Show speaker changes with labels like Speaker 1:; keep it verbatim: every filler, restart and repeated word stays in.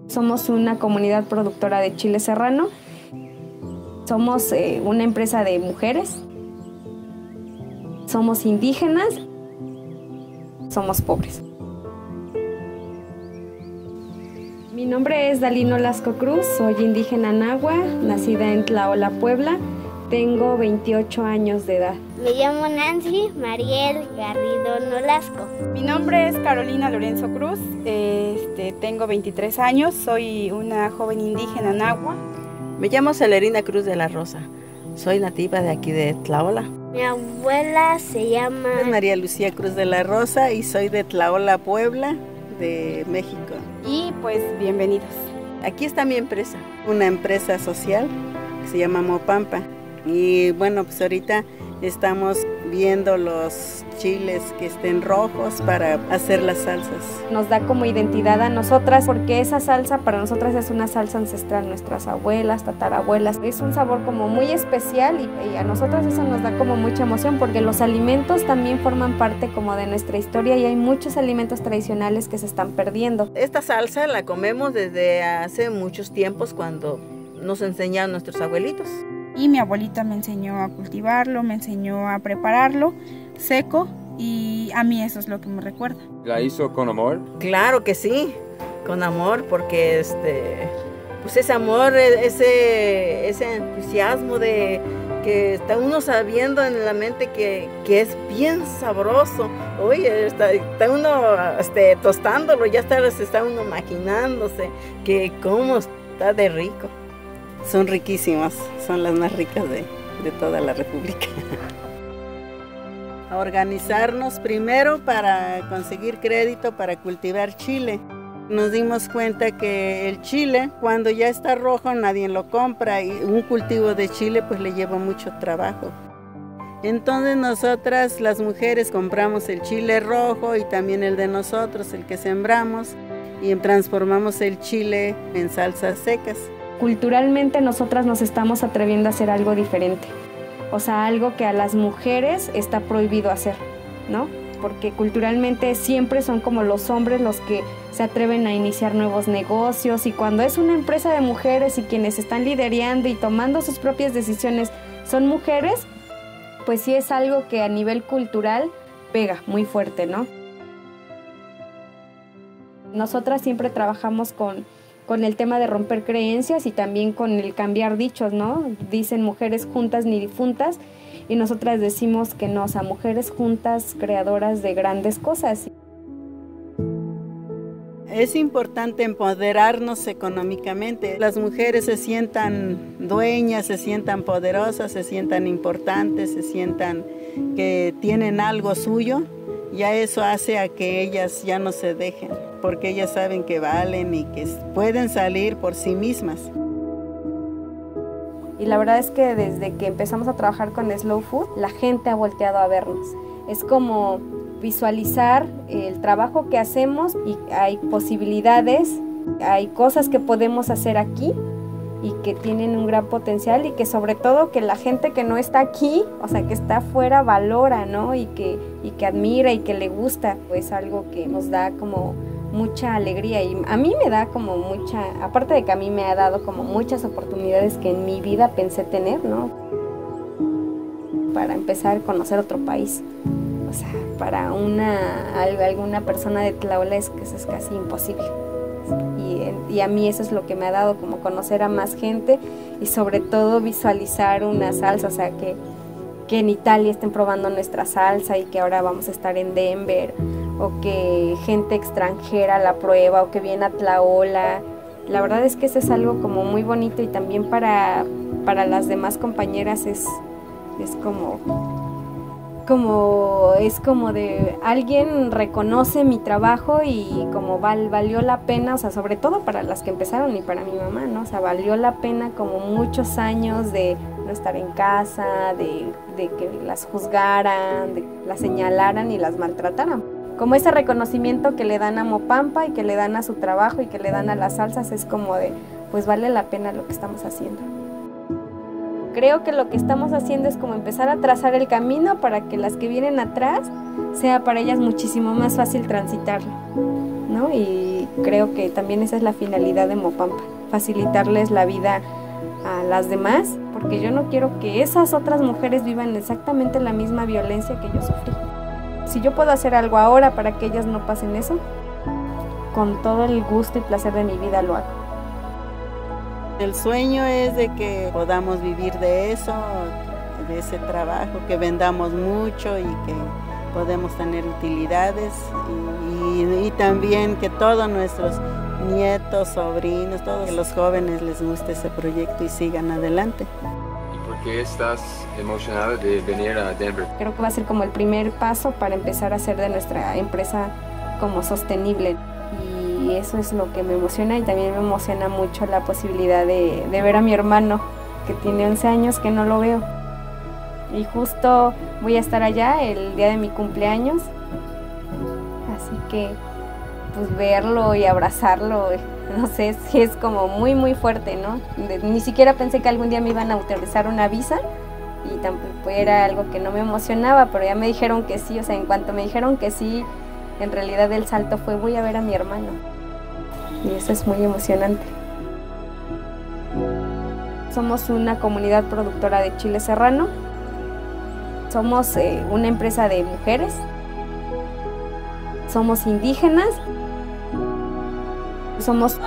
Speaker 1: Somos una comunidad productora de chile serrano. Somos eh, una empresa de mujeres. Somos indígenas. Somos pobres. Mi nombre es Dalino Lasco Cruz, soy indígena nahua, nacida en Tlaola, Puebla. Tengo veintiocho años de edad.
Speaker 2: Me llamo Nancy Mariel Garrido Nolasco.
Speaker 3: Mi nombre es Carolina Lorenzo Cruz, este, tengo veintitrés años, soy una joven indígena nahua.
Speaker 4: Me llamo Celerina Cruz de la Rosa, soy nativa de aquí de Tlaola.
Speaker 2: Mi abuela se llama
Speaker 5: María Lucía Cruz de la Rosa y soy de Tlaola, Puebla, de México.
Speaker 3: Y pues bienvenidos.
Speaker 5: Aquí está mi empresa, una empresa social que se llama Mopampa. Y bueno, pues ahorita estamos viendo los chiles que estén rojos para hacer las salsas.
Speaker 1: Nos da como identidad a nosotras porque esa salsa para nosotras es una salsa ancestral, nuestras abuelas, tatarabuelas. Es un sabor como muy especial y, y a nosotras eso nos da como mucha emoción porque los alimentos también forman parte como de nuestra historia y hay muchos alimentos tradicionales que se están perdiendo.
Speaker 4: Esta salsa la comemos desde hace muchos tiempos cuando nos enseñaron nuestros abuelitos.
Speaker 3: Y mi abuelita me enseñó a cultivarlo, me enseñó a prepararlo seco y a mí eso es lo que me recuerda.
Speaker 6: ¿La hizo con amor?
Speaker 4: Claro que sí, con amor, porque este, pues ese amor, ese, ese entusiasmo de que está uno sabiendo en la mente que, que es bien sabroso. Oye, está, está uno este, tostándolo, ya está, está uno maquinándose que cómo está de rico.
Speaker 5: Son riquísimas, son las más ricas de, de toda la República. A organizarnos primero para conseguir crédito para cultivar chile. Nos dimos cuenta que el chile, cuando ya está rojo, nadie lo compra y un cultivo de chile pues le lleva mucho trabajo. Entonces nosotras, las mujeres, compramos el chile rojo y también el de nosotros, el que sembramos, y transformamos el chile en salsas secas.
Speaker 1: Culturalmente nosotras nos estamos atreviendo a hacer algo diferente, o sea, algo que a las mujeres está prohibido hacer, ¿no? Porque culturalmente siempre son como los hombres los que se atreven a iniciar nuevos negocios y cuando es una empresa de mujeres y quienes están liderando y tomando sus propias decisiones son mujeres, pues sí es algo que a nivel cultural pega muy fuerte, ¿no? Nosotras siempre trabajamos con con el tema de romper creencias y también con el cambiar dichos, ¿no? Dicen mujeres juntas ni difuntas y nosotras decimos que no, o sea, mujeres juntas creadoras de grandes cosas.
Speaker 5: Es importante empoderarnos económicamente. Las mujeres se sientan dueñas, se sientan poderosas, se sientan importantes, se sientan que tienen algo suyo. Ya eso hace a que ellas ya no se dejen, porque ellas saben que valen y que pueden salir por sí mismas.
Speaker 1: Y la verdad es que desde que empezamos a trabajar con Slow Food, la gente ha volteado a vernos. Es como visualizar el trabajo que hacemos y hay posibilidades, hay cosas que podemos hacer aquí y que tienen un gran potencial y que sobre todo que la gente que no está aquí, o sea, que está afuera valora, ¿no? Y que, y que admira y que le gusta, pues algo que nos da como mucha alegría y a mí me da como mucha, aparte de que a mí me ha dado como muchas oportunidades que en mi vida pensé tener, ¿no? Para empezar a conocer otro país, o sea, para una, alguna persona de Tlaola es que eso es casi imposible. Y, y a mí eso es lo que me ha dado como conocer a más gente y sobre todo visualizar una salsa, o sea que, que en Italia estén probando nuestra salsa y que ahora vamos a estar en Denver o que gente extranjera la prueba o que viene a Tlaola. La verdad es que eso es algo como muy bonito y también para, para las demás compañeras es, es como... como es como de alguien reconoce mi trabajo y como val, valió la pena, o sea, sobre todo para las que empezaron y para mi mamá, ¿no? O sea, valió la pena como muchos años de no estar en casa, de, de que las juzgaran, de que las señalaran y las maltrataran. Como ese reconocimiento que le dan a Mopampa y que le dan a su trabajo y que le dan a las salsas es como de, pues vale la pena lo que estamos haciendo. Creo que lo que estamos haciendo es como empezar a trazar el camino para que las que vienen atrás sea para ellas muchísimo más fácil transitarlo, ¿no? Y, Creo que también esa es la finalidad de Mopampa, facilitarles la vida a las demás, porque yo no quiero que esas otras mujeres vivan exactamente la misma violencia que yo sufrí. Si yo puedo hacer algo ahora para que ellas no pasen eso, con todo el gusto y placer de mi vida lo hago.
Speaker 5: El sueño es de que podamos vivir de eso, de ese trabajo, que vendamos mucho y que podemos tener utilidades y, y, y también que todos nuestros nietos, sobrinos, todos los jóvenes les guste ese proyecto y sigan adelante.
Speaker 6: ¿Y por qué estás emocionada de venir a Denver?
Speaker 1: Creo que va a ser como el primer paso para empezar a hacer de nuestra empresa como sostenible. Y eso es lo que me emociona, y también me emociona mucho la posibilidad de, de ver a mi hermano, que tiene once años que no lo veo. Y justo voy a estar allá el día de mi cumpleaños, así que pues verlo y abrazarlo, no sé, sí es como muy muy fuerte, ¿no? De, ni siquiera pensé que algún día me iban a autorizar una visa, y tampoco era algo que no me emocionaba, pero ya me dijeron que sí. O sea, en cuanto me dijeron que sí, en realidad el salto fue: voy a ver a mi hermano, y eso es muy emocionante. Somos una comunidad productora de chile serrano. Somos eh, una empresa de mujeres, somos indígenas, somos...